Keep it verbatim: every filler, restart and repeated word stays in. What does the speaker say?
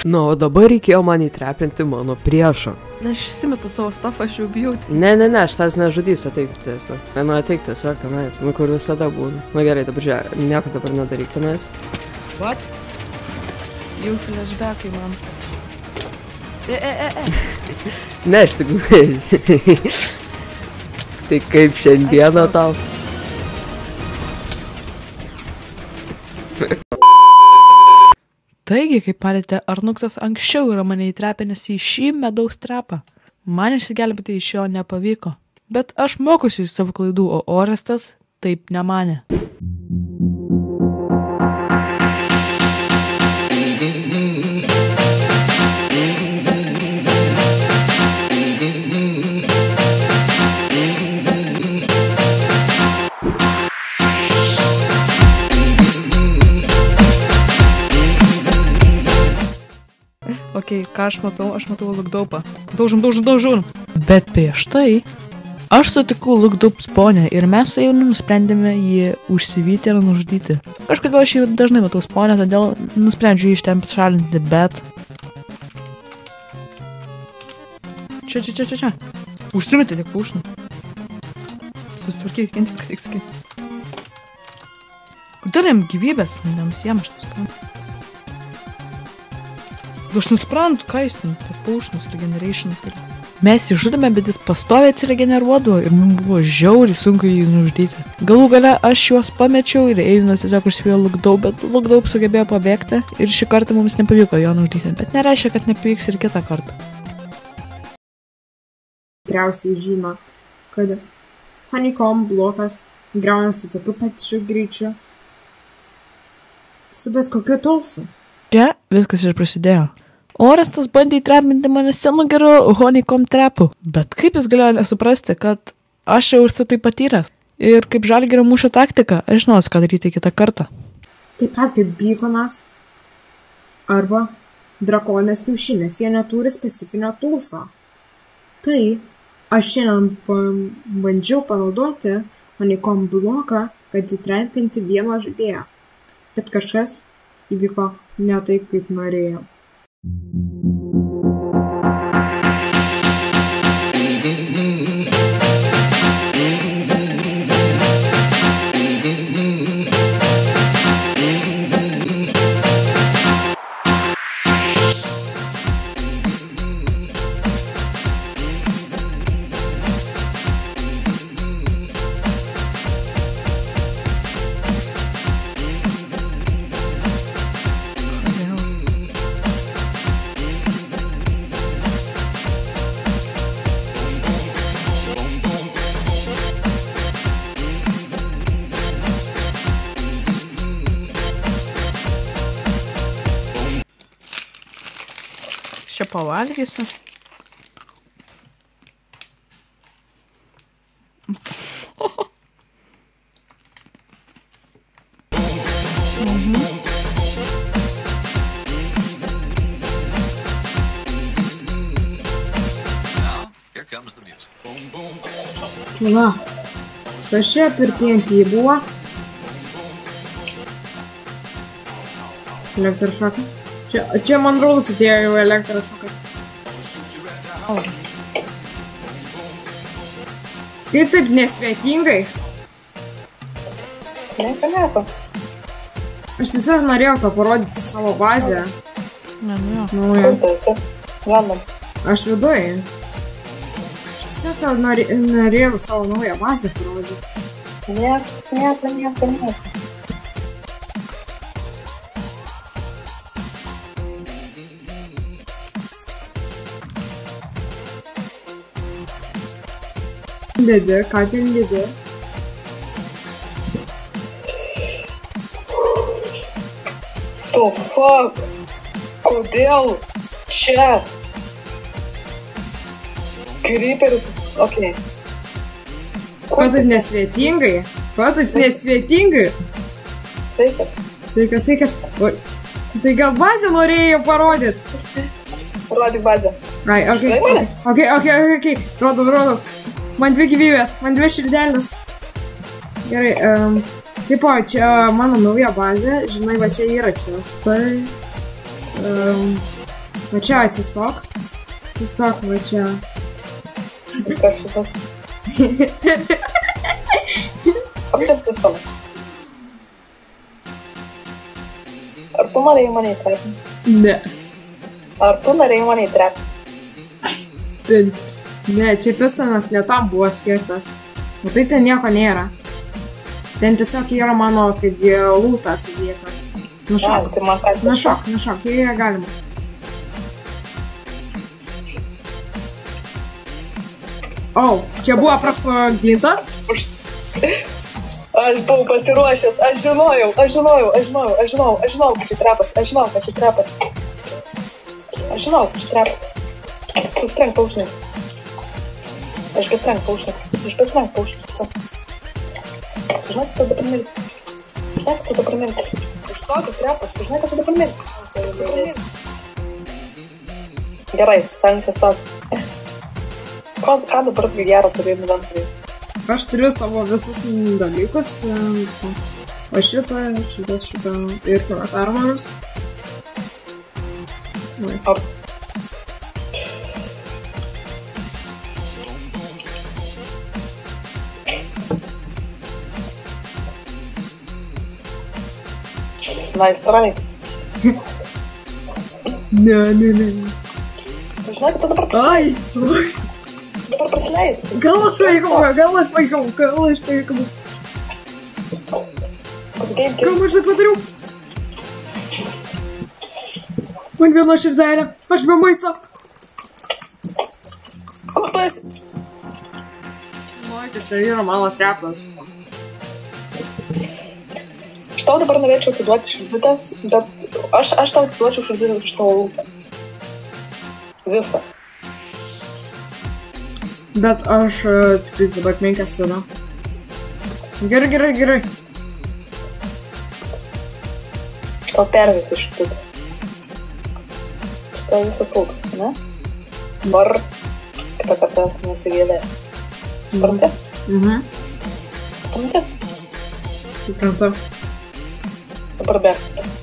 Na, o dabar reikėjo man įtrepinti mano priešą. Na, aš įsimetu savo stafą, aš jau bijau. Ne, ne, ne, aš tavęs nežudysiu, ateik tiesiog. Nu, ateik tiesiog tenais, nu, kur visada būna. Na gerai, dabar žiūrėk, nieko dabar nedaryk tenais. What? Jau flashbackai man. E, e, e, e. Ne, aš tik... Tai kaip šiandieną tau? Taigi, kaip palėtė, Arnuksas anksčiau yra mane įtrepinęs į šį medaus trepą. Man išsigelbėti iš jo nepavyko. Bet aš mokusiu iš savo klaidų, o Orestas taip nemanė. Ok, ką aš matau? Aš matau Lukdaupą. Daužom, daužom, daužom. Bet prieš tai aš sutikau Lukdaup sponę ir mes su jaunimu nusprendėme jį užsivyti ir nužudyti. Kažkodėl aš jį dažnai matau sponę, todėl nusprendžiu jį iš ten pašalinti, bet... Čia, čia, čia, čia, čia. Užsimetė tik pušnų. Susitvarkyk, intik, tik sakai. Kodėl jam gyvybės? Nenusijam aš nusiprantu. Aš nusiprantu, ką jis ten, paušnus, regeneration. Mes jį žudėme, bet jis pastoviai atsiregeneruodavo ir mums buvo žiauriai sunku jį nužudyti. Galų gale aš juos pamečiau ir Eivinas tiesiog užsivėjo Lukdaup, bet Lukdaup sugebėjo pabėgti ir šį kartą mums nepavyko jo nužudyti, bet nereiškia, kad nepavyks ir kitą kartą. Tikriausiai žino, kad Honeycomb blokas griaunasi tokiu pačiu greičiu su bet kokiu tulsu. Čia viskas ir prasidėjo. Orestas bandė įtrepinti mane senu geru Honeycomb trepu, bet kaip jis galėjo nesuprasti, kad aš jau esu tai patyręs. Ir kaip Žalgirio mūšio taktika, aš žinosiu, ką daryti kitą kartą. Taip pat kaip Beaconas arba Drakonės kiaušinis, jie neturi specifinio tulso. Tai aš šiandien bandžiau panaudoti Honeycomb bloką, kad įtrepinti vieną žaidėją. Bet kažkas įvyko ne taip, kaip norėjau. Čia pavalgysiu. Va, kas čia pirtėjantį buvo? Elektrošokas. Čia, čia man rodos atėjo jau elektrošokas. Tai taip nesvetingai. Nieko, nieko. Aš tiesiog norėjau to parodyti savo bazę. Ne, nu jo. Naują. Kur tu esi? Randam. Aš viduj. Aš tiesiog norė, norėjau savo naują bazę parodyti. Nieko, nieko, nieko, nieko. Dedi, ką ten dedi? Oh, fuck. Kodėl? Čia. Creeperis. Ok. Ko taip nesvetingai? Ko taip nesvetingai? Sveikas. Sveikas, sveikas. Oi. Tai gal bazę norėjau parodyti? Parodyk bazę. Ai, ok. Štai mane? Ok, ok, ok, ok. Rodom, rodom. Man dvi gyvybės, man dvi širdelės. Gerai, um, taip, čia mano nauja bazė. Žinai, va čia yra čia. Tai... Um, Va čia atsistok. Atsistok, va čia. Kas šitas? Koks pistolas? Ar tu norėjai mane įtrepinti? Ne. Ar tu norėjai mane įtrepinti? Ten, ne, čia pistolas ne tam buvo skirtas. O tai ten nieko nėra. Ten tiesiog yra mano, kaip lūtas įdėtas. Nušok. Tai man ką? Nušok, nušok, jie galima. O, čia buvo prasproglinta? Aš buvau pasiruošęs, aš žinojau, aš žinojau, aš žinojau, aš žinojau, aš žinojau, kad čia trepas, aš žinojau, kad čia trepas. Aš žinojau, kad čia trepas. Pastrenk paušnis. Aš pastrenk paušnis. Aš pastrenk paušnis. Žinai, kad tada primirsi. Žinai, kad tada primirsi. Iš to, kad trepas, žinai, kad tada primirsi. Gerai, sankcijas to. Ką, ką dabar gero turėjai nudantai? Aš turiu savo visus dalykus. O šitą, šitą, šitą ir tuos armorus. Ar... Nice try. Ne, ne, ne. Žinai, kad tu dabar prasileis. Ai, oi. Dabar prasileis. Gal aš paikau, gal aš paikau, gal aš paikau. Ką aš tai padariau? Man viena širdelė, aš be maisto. Kur tu esi? Oi, tai čia yra malas repas. Aš tau dabar norėčiau atiduoti širdutės, bet aš, aš tau atiduočiau širdutę iš tavo lūpą. Visą. Bet aš uh, tikrai dabar menkęs yra. Gerai, gerai, gerai. Aš tau pervisiu širdutę. Tau visas lūpas, ne? Dabar kitą kartą nesigėlės. Supranti? Mhm. Supranti? Suprantu. Dabar bėg.